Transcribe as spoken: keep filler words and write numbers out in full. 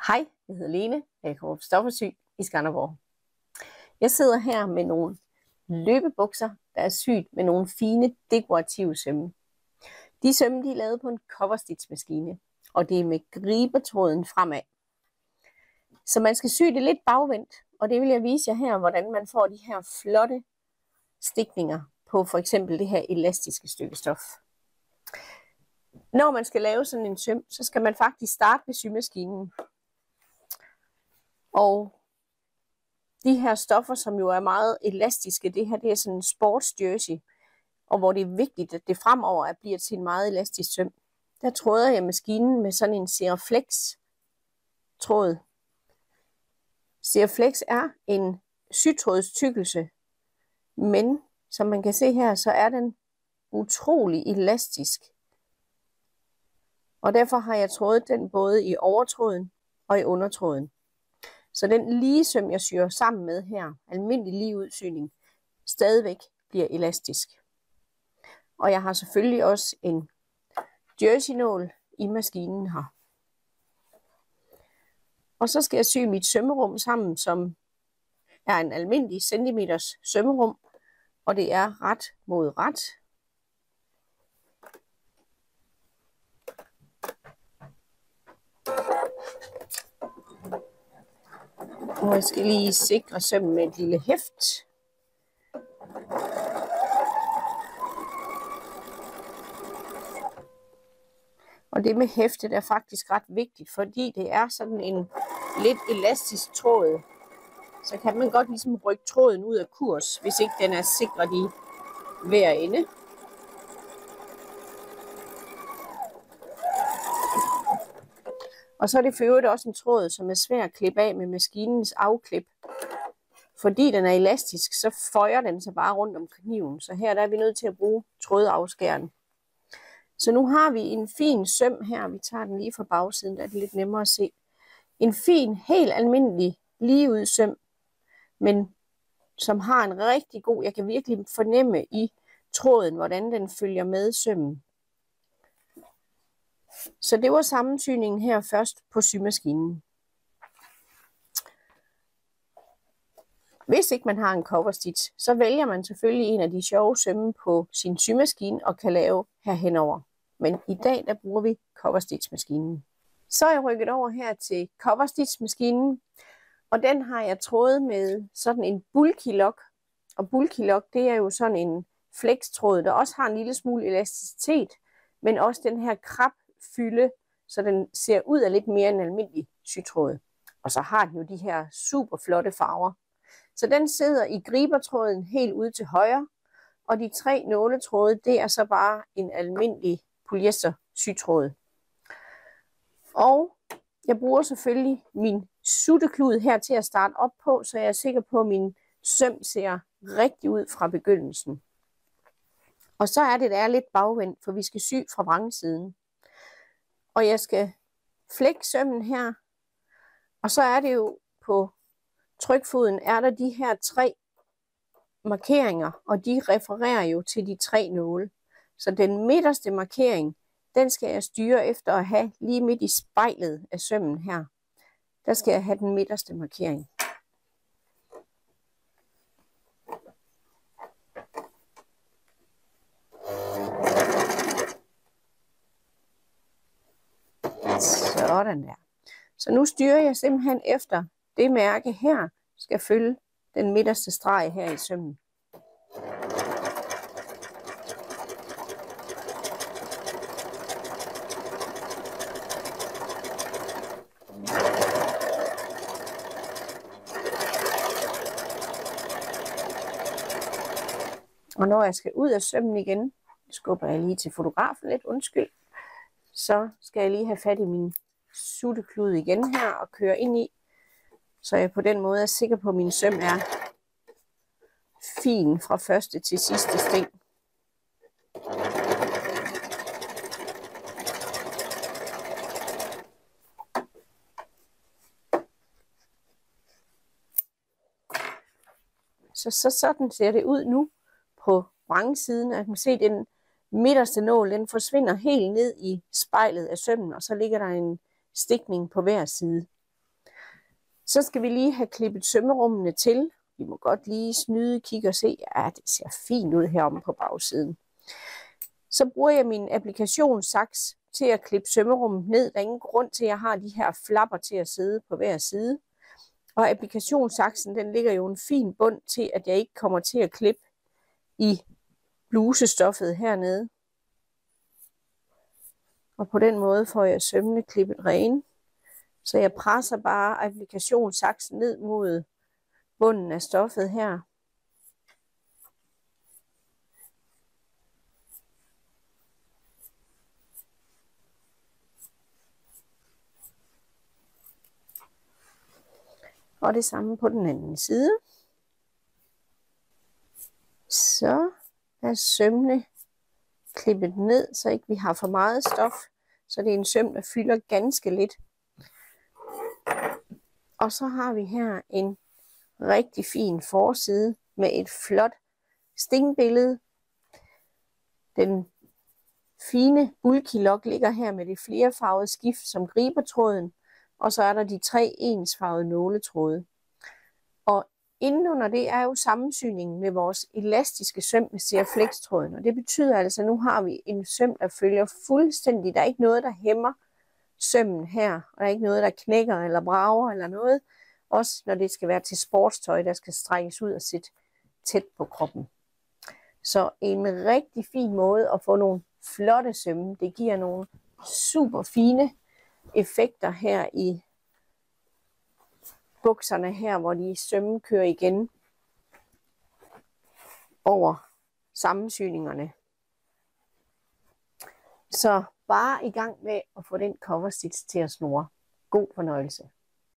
Hej, jeg hedder Lene. Jeg kommer fra Stoffersy i Skanderborg. Jeg sidder her med nogle løbebukser, der er syet med nogle fine dekorative sømme. De sømme de er lavet på en coverstitch-maskine, og det er med gribertråden fremad. Så man skal sy det lidt bagvendt, og det vil jeg vise jer her, hvordan man får de her flotte stikninger på for eksempel det her elastiske stykke stof. Når man skal lave sådan en søm, så skal man faktisk starte ved symaskinen. Og de her stoffer, som jo er meget elastiske, det her det er sådan en sportsjersey, og hvor det er vigtigt, at det fremover bliver til en meget elastisk søm. Der tråder jeg maskinen med sådan en Seraflex tråd. Seraflex er en sytrådstykkelse, men som man kan se her, så er den utrolig elastisk. Og derfor har jeg trådet den både i overtråden og i undertråden. Så den lige søm, jeg syr sammen med her, almindelig lige udsyning, stadigvæk bliver elastisk. Og jeg har selvfølgelig også en jerseynål i maskinen her. Og så skal jeg sy mit sømmerum sammen, som er en almindelig centimeters sømmerum, og det er ret mod ret. Og jeg skal lige sikre sømmen med et lille hæft. Og det med hæftet er faktisk ret vigtigt, fordi det er sådan en lidt elastisk tråd. Så kan man godt ligesom rykke tråden ud af kurs, hvis ikke den er sikret i hver ende. Og så er det for øvrigt også en tråd, som er svær at klippe af med maskinens afklip. Fordi den er elastisk, så føjer den sig bare rundt om kniven. Så her der er vi nødt til at bruge trådafskæren. Så nu har vi en fin søm her. Vi tager den lige fra bagsiden, der er det lidt nemmere at se. En fin, helt almindelig ligeud søm, men som har en rigtig god, jeg kan virkelig fornemme i tråden, hvordan den følger med sømmen. Så det var sammensyningen her først på symaskinen. Hvis ikke man har en coverstitch, så vælger man selvfølgelig en af de sjove sømme på sin symaskine og kan lave her henover. Men i dag der bruger vi coverstitch-maskinen. Så er jeg rykket over her til coverstitch-maskinen, og den har jeg trådet med sådan en bulky lock. Og bulky lock, det er jo sådan en flex-tråd, der også har en lille smule elasticitet, men også den her krab fylde, så den ser ud af lidt mere end en almindelig sytråd. Og så har den jo de her super flotte farver. Så den sidder i gribertråden helt ude til højre, og de tre nåletråde, det er så bare en almindelig polyester sytråd. Og jeg bruger selvfølgelig min sutteklud her til at starte op på, så jeg er sikker på, at min søm ser rigtig ud fra begyndelsen. Og så er det, der er lidt bagvendt, for vi skal sy fra vrangsiden. Og jeg skal flække sømmen her, og så er det jo på trykfoden, er der de her tre markeringer, og de refererer jo til de tre nåle. Så den midterste markering, den skal jeg styre efter at have lige midt i spejlet af sømmen her. Der skal jeg have den midterste markering. Sådan der. Så nu styrer jeg simpelthen efter det mærke her, skal følge den midterste streg her i sømmen. Og når jeg skal ud af sømmen igen, skubber jeg lige til fotografen lidt, undskyld, så skal jeg lige have fat i min sutteklud igen her og køre ind i, så jeg på den måde er sikker på, at min søm er fin fra første til sidste sting. Så, så sådan ser det ud nu på vrangsiden. Jeg kan se, at den midterste nål den forsvinder helt ned i spejlet af sømmen, og så ligger der en stikning på hver side. Så skal vi lige have klippet sømmerummene til. Vi må godt lige snyde, kigge og se. Ja, det ser fint ud heromme på bagsiden. Så bruger jeg min applikationssaks til at klippe sømmerummet ned. Der er ingen grund til, at jeg har de her flapper til at sidde på hver side. Og applikationssaksen, den ligger jo en fin bund til, at jeg ikke kommer til at klippe i blusestoffet hernede. Og på den måde får jeg sømmene klippet rene. Så jeg presser bare applikationssaksen ned mod bunden af stoffet her. Og det samme på den anden side. Så er sømmene klippet ned, så ikke vi har for meget stof. Så det er en søm, der fylder ganske lidt. Og så har vi her en rigtig fin forside med et flot stingbillede. Den fine bulky-lok ligger her med det flerfarvede skift som griber tråden. Og så er der de tre ensfarvede nåletråde. Og indenunder det er jo sammensyningen med vores elastiske søm med Seriflex-tråden. Og det betyder altså, at nu har vi en søm, der følger fuldstændig. Der er ikke noget, der hæmmer sømmen her. Og der er ikke noget, der knækker eller brager eller noget. Også når det skal være til sportstøj, der skal strækkes ud og sætte tæt på kroppen. Så en rigtig fin måde at få nogle flotte sømme. Det giver nogle super fine effekter her i bukserne her, hvor de sømme kører igen over sammensyningerne. Så bare i gang med at få den coverstitch til at snurre. God fornøjelse.